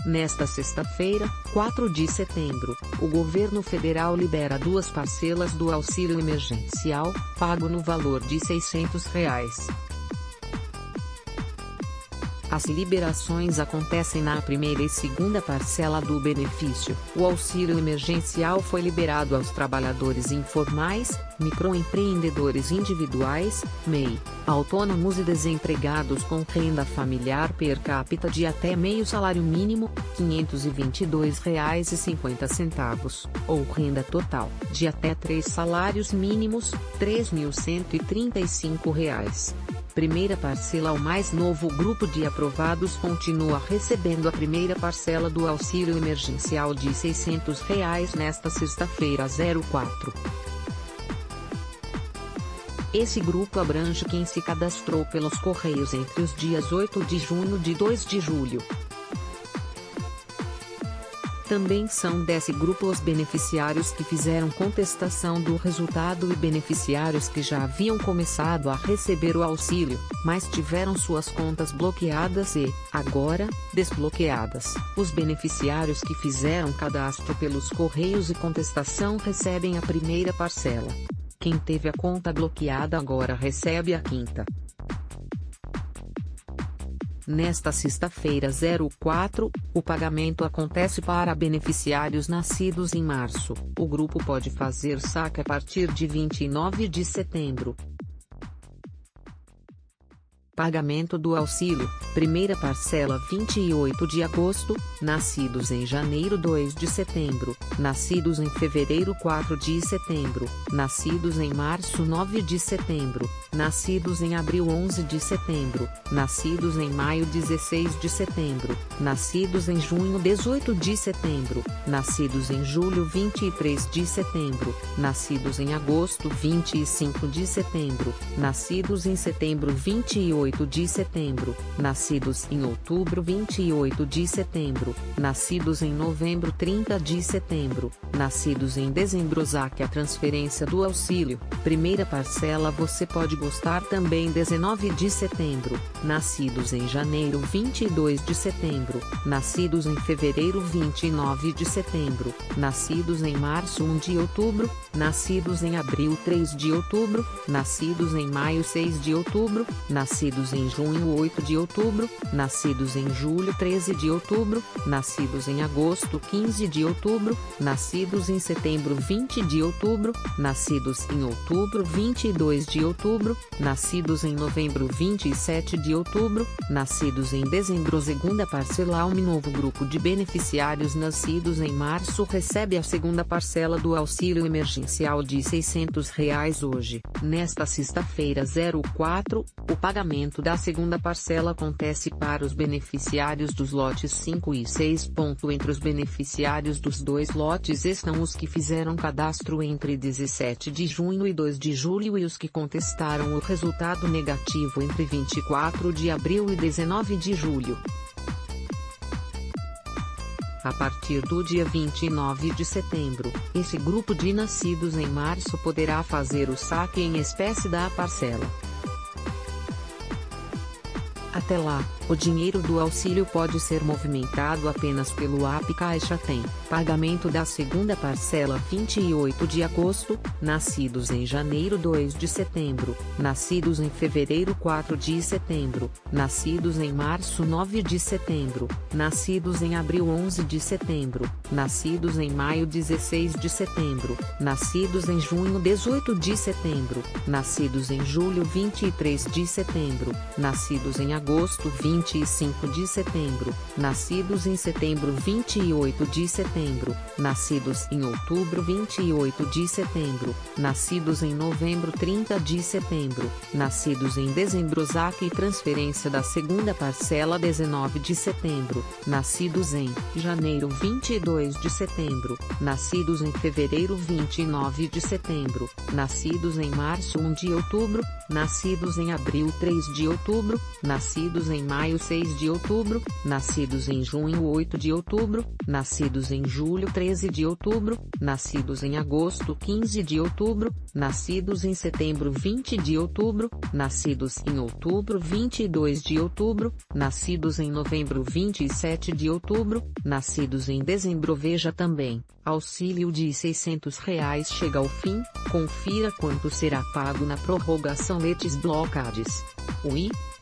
Nesta sexta-feira, 4 de setembro, o governo federal libera 2 parcelas do auxílio emergencial, pago no valor de R$ 600. As liberações acontecem na primeira e segunda parcela do benefício. O auxílio emergencial foi liberado aos trabalhadores informais, microempreendedores individuais, MEI, autônomos e desempregados com renda familiar per capita de até meio salário mínimo, R$ 522,50, ou renda total, de até 3 salários mínimos, R$ 3.135. Primeira parcela. O mais novo grupo de aprovados continua recebendo a primeira parcela do auxílio emergencial de R$ 600 nesta sexta-feira 04. Esse grupo abrange quem se cadastrou pelos Correios entre os dias 8 de junho e 2 de julho. Também são desse grupo os beneficiários que fizeram contestação do resultado e beneficiários que já haviam começado a receber o auxílio, mas tiveram suas contas bloqueadas e, agora, desbloqueadas. Os beneficiários que fizeram cadastro pelos Correios e contestação recebem a primeira parcela. Quem teve a conta bloqueada agora recebe a quinta. Nesta sexta-feira 04, o pagamento acontece para beneficiários nascidos em março. O grupo pode fazer saque a partir de 29 de setembro. Pagamento do auxílio, primeira parcela 28 de agosto, nascidos em janeiro 2 de setembro, nascidos em fevereiro 4 de setembro, nascidos em março 9 de setembro, nascidos em abril 11 de setembro, nascidos em maio 16 de setembro, nascidos em junho 18 de setembro, nascidos em julho 23 de setembro, nascidos em agosto 25 de setembro, nascidos em setembro 28 de setembro, nascidos em outubro 28 de setembro, nascidos em novembro 30 de setembro, nascidos em dezembro. Saque a transferência do auxílio, primeira parcela. Você pode gostar também 19 de setembro, nascidos em janeiro 22 de setembro, nascidos em fevereiro 29 de setembro, nascidos em março 1 de outubro, nascidos em abril 3 de outubro, nascidos em maio 6 de outubro, nascidos em junho 8 de outubro, nascidos em julho 13 de outubro, nascidos em agosto 15 de outubro, nascidos em setembro 20 de outubro, nascidos em outubro 22 de outubro, nascidos em novembro 27 de outubro, nascidos em dezembro. Segunda parcela. Um novo grupo de beneficiários nascidos em março recebe a segunda parcela do auxílio emergencial de R$ 600 hoje. Nesta sexta-feira 04, o pagamento da segunda parcela acontece para os beneficiários dos lotes 5 e 6. Entre os beneficiários dos 2 lotes estão os que fizeram cadastro entre 17 de junho e 2 de julho e os que contestaram o resultado negativo entre 24 de abril e 19 de julho. A partir do dia 29 de setembro, esse grupo de nascidos em março poderá fazer o saque em espécie da parcela. Até lá, o dinheiro do auxílio pode ser movimentado apenas pelo app Caixa Tem. Pagamento da segunda parcela 28 de agosto, nascidos em janeiro 2 de setembro, nascidos em fevereiro 4 de setembro, nascidos em março 9 de setembro, nascidos em abril 11 de setembro, nascidos em maio 16 de setembro, nascidos em junho 18 de setembro, nascidos em julho 23 de setembro, nascidos em agosto 25 de setembro, nascidos em setembro 28 de setembro, nascidos em outubro 28 de setembro, nascidos em novembro 30 de setembro, nascidos em dezembro. Saque e transferência da segunda parcela 19 de setembro, nascidos em janeiro 22 de setembro, nascidos em fevereiro 29 de setembro, nascidos em março 1 de outubro, nascidos em abril 3 de outubro, nascidos em maio maio 6 de outubro, nascidos em junho 8 de outubro, nascidos em julho 13 de outubro, nascidos em agosto 15 de outubro, nascidos em setembro 20 de outubro, nascidos em outubro 22 de outubro, nascidos em novembro 27 de outubro, nascidos em dezembro. Veja também, auxílio de R$ 600 chega ao fim, confira quanto será pago na prorrogação Letes Blockades. UI,